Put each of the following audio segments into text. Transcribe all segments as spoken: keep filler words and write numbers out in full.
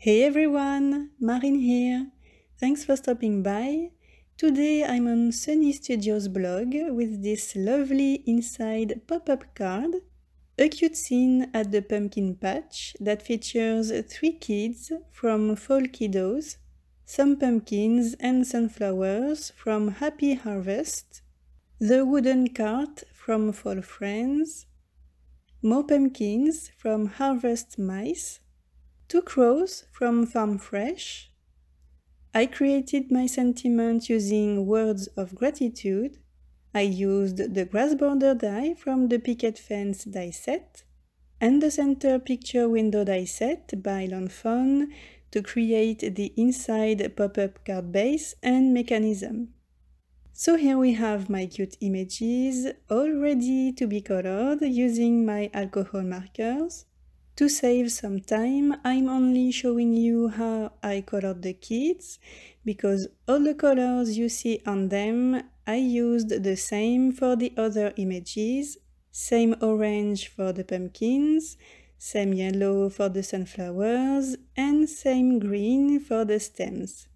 Hey everyone, Marin here. Thanks for stopping by. Today I'm on Sunny Studios blog with this lovely inside pop-up card, a cute scene at the pumpkin patch that features three kids from Fall Kiddos, some pumpkins and sunflowers from Happy Harvest, the wooden cart from Fall Friends, more pumpkins from Harvest Mice, two crows from Farm Fresh. I created my sentiment using words of gratitude. I used the grass border die from the picket fence die set and the center picture window die set by Lawnfawn to create the inside pop-up card base and mechanism. So here we have my cute images all ready to be colored using my alcohol markers. To save some time, I'm only showing you how I colored the kids, because all the colors you see on them, I used the same for the other images, same orange for the pumpkins, same yellow for the sunflowers, and same green for the stems.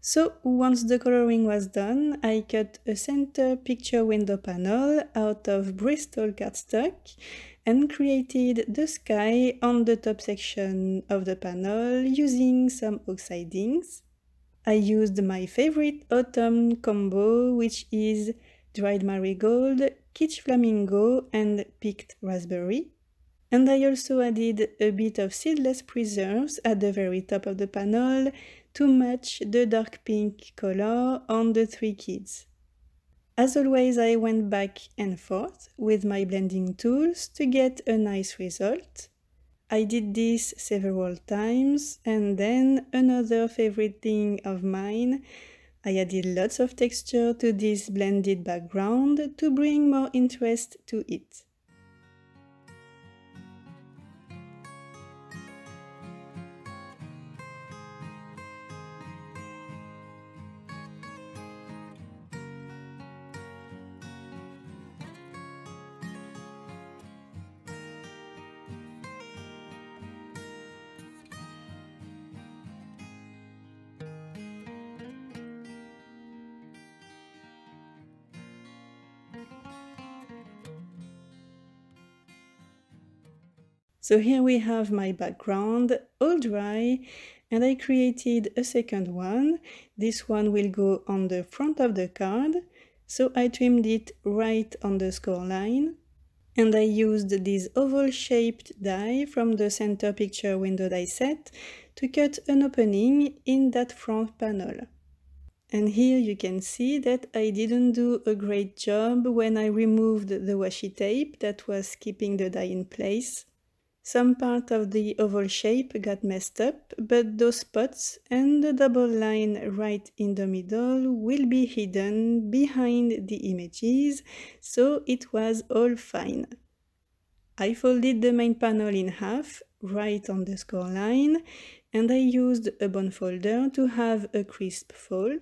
So once the coloring was done, I cut a center picture window panel out of Bristol cardstock and created the sky on the top section of the panel using some oxidings. I used my favorite autumn combo, which is dried marigold, kitsch flamingo and picked raspberry. And I also added a bit of seedless preserves at the very top of the panel to match the dark pink color on the three kids. As always, I went back and forth with my blending tools to get a nice result. I did this several times, and then another favorite thing of mine, I added lots of texture to this blended background to bring more interest to it. So here we have my background all dry, and I created a second one. This one will go on the front of the card, so I trimmed it right on the score line. And I used this oval-shaped die from the center picture window die set to cut an opening in that front panel. And here you can see that I didn't do a great job when I removed the washi tape that was keeping the die in place. Some part of the oval shape got messed up, but those spots and the double line right in the middle will be hidden behind the images, so it was all fine. I folded the main panel in half, right on the score line, and I used a bone folder to have a crisp fold.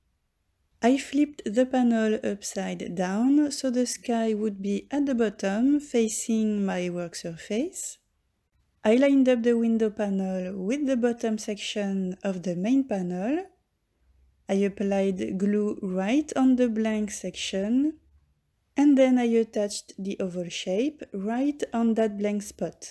I flipped the panel upside down so the sky would be at the bottom facing my work surface. I lined up the window panel with the bottom section of the main panel. I applied glue right on the blank section, and then I attached the oval shape right on that blank spot.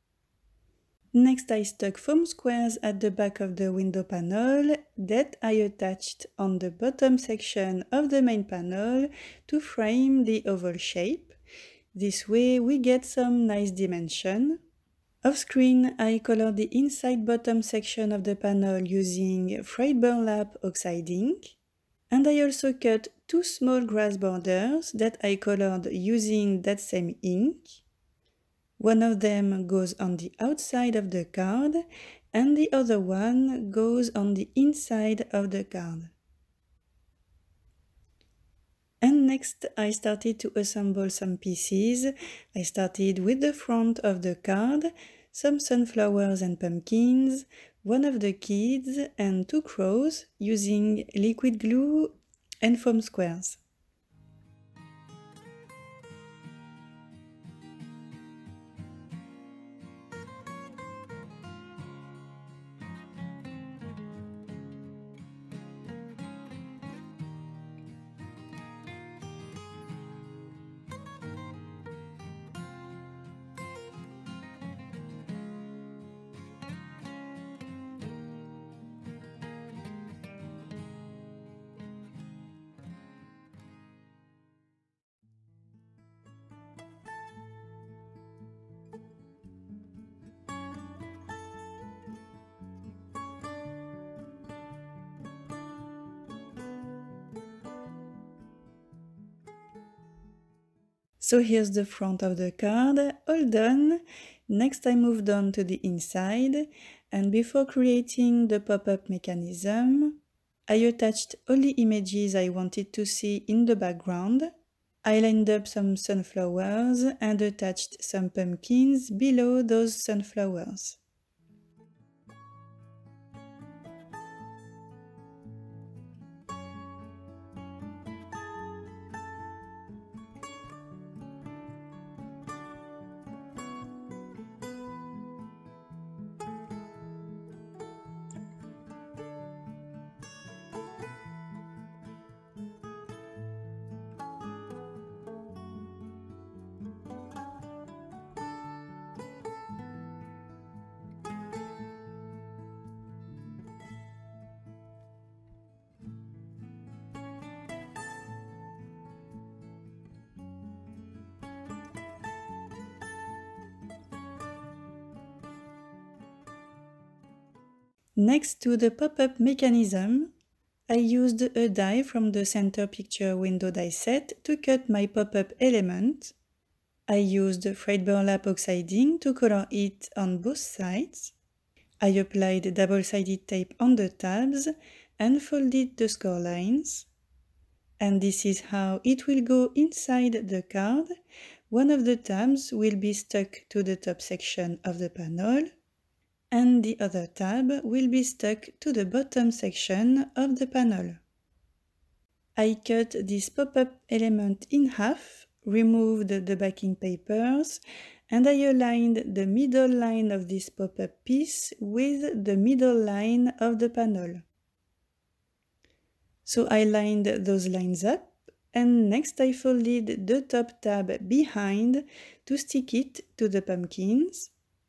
Next, I stuck foam squares at the back of the window panel that I attached on the bottom section of the main panel to frame the oval shape. This way we get some nice dimension. Off screen, I colored the inside bottom section of the panel using frayed burlap oxiding. And I also cut two small grass borders that I colored using that same ink. One of them goes on the outside of the card, and the other one goes on the inside of the card. And next, I started to assemble some pieces. I started with the front of the card, some sunflowers and pumpkins, one of the kids, and two crows using liquid glue and foam squares. So here's the front of the card, all done. Next I moved on to the inside, and before creating the pop-up mechanism, I attached all the images I wanted to see in the background. I lined up some sunflowers and attached some pumpkins below those sunflowers. Next to the pop-up mechanism, I used a die from the Center Picture window die set to cut my pop-up element. I used fried burlap oxiding to color it on both sides. I applied double-sided tape on the tabs and folded the score lines. And this is how it will go inside the card. One of the tabs will be stuck to the top section of the panel, and the other tab will be stuck to the bottom section of the panel. I cut this pop-up element in half, removed the backing papers, and I aligned the middle line of this pop-up piece with the middle line of the panel. So I lined those lines up, and next I folded the top tab behind to stick it to the pumpkins.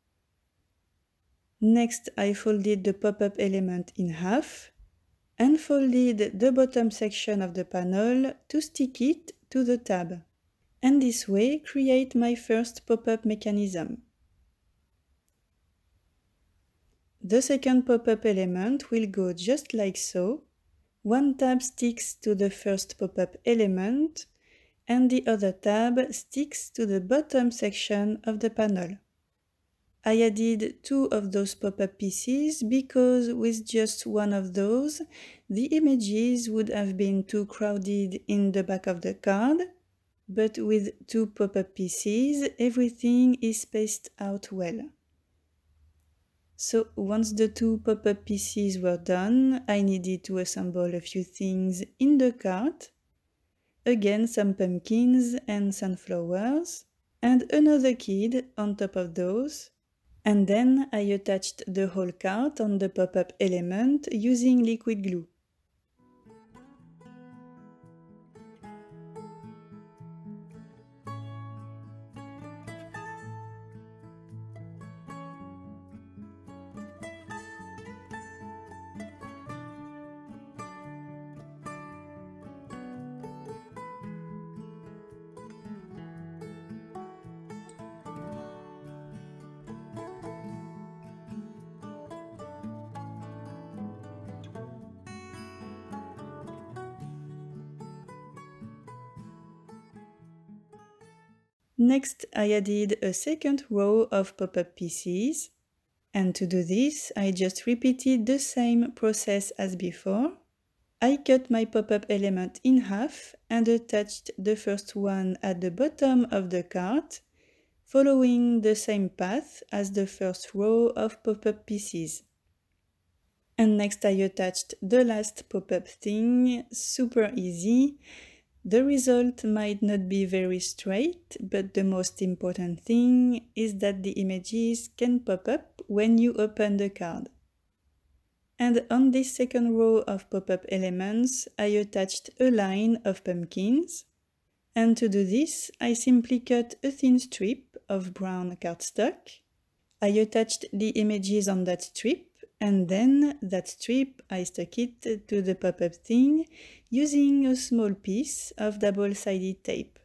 Next I folded the pop-up element in half and folded the bottom section of the panel to stick it to the tab. And this way create my first pop-up mechanism. The second pop-up element will go just like so. One tab sticks to the first pop-up element, and the other tab sticks to the bottom section of the panel. I added two of those pop-up pieces because with just one of those, the images would have been too crowded in the back of the card, but with two pop-up pieces, everything is spaced out well. So once the two pop-up pieces were done, I needed to assemble a few things in the cart. Again, some pumpkins and sunflowers, and another kid on top of those. And then I attached the whole cart on the pop-up element using liquid glue. Next, I added a second row of pop-up pieces, and to do this, I just repeated the same process as before. I cut my pop-up element in half and attached the first one at the bottom of the cart, following the same path as the first row of pop-up pieces. And next I attached the last pop-up thing, super easy. The result might not be very straight, but the most important thing is that the images can pop up when you open the card. And on this second row of pop-up elements, I attached a line of pumpkins. And to do this, I simply cut a thin strip of brown cardstock. I attached the images on that strip, and then that strip I stuck it to the pop-up thing using a small piece of double-sided tape.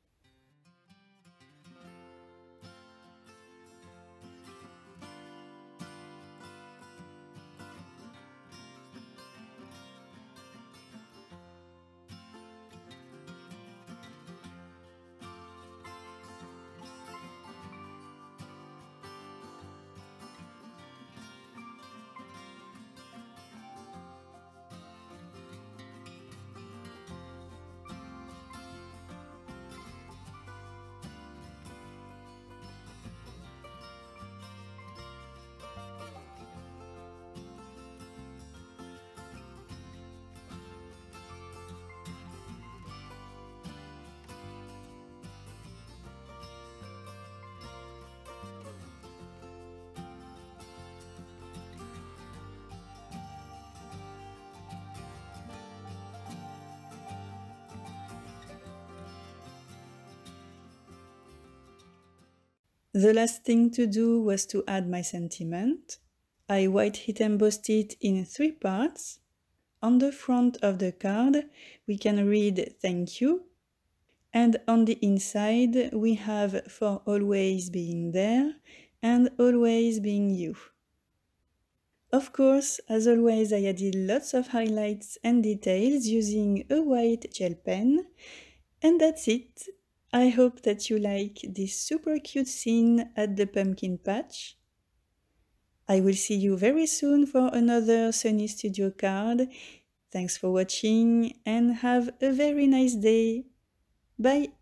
The last thing to do was to add my sentiment. I white heat embossed it in three parts. On the front of the card, we can read "Thank you." And on the inside, we have "For always being there" and "Always being you." Of course, as always, I added lots of highlights and details using a white gel pen. And that's it. I hope that you like this super cute scene at the pumpkin patch. I will see you very soon for another Sunny Studio card. Thanks for watching and have a very nice day. Bye!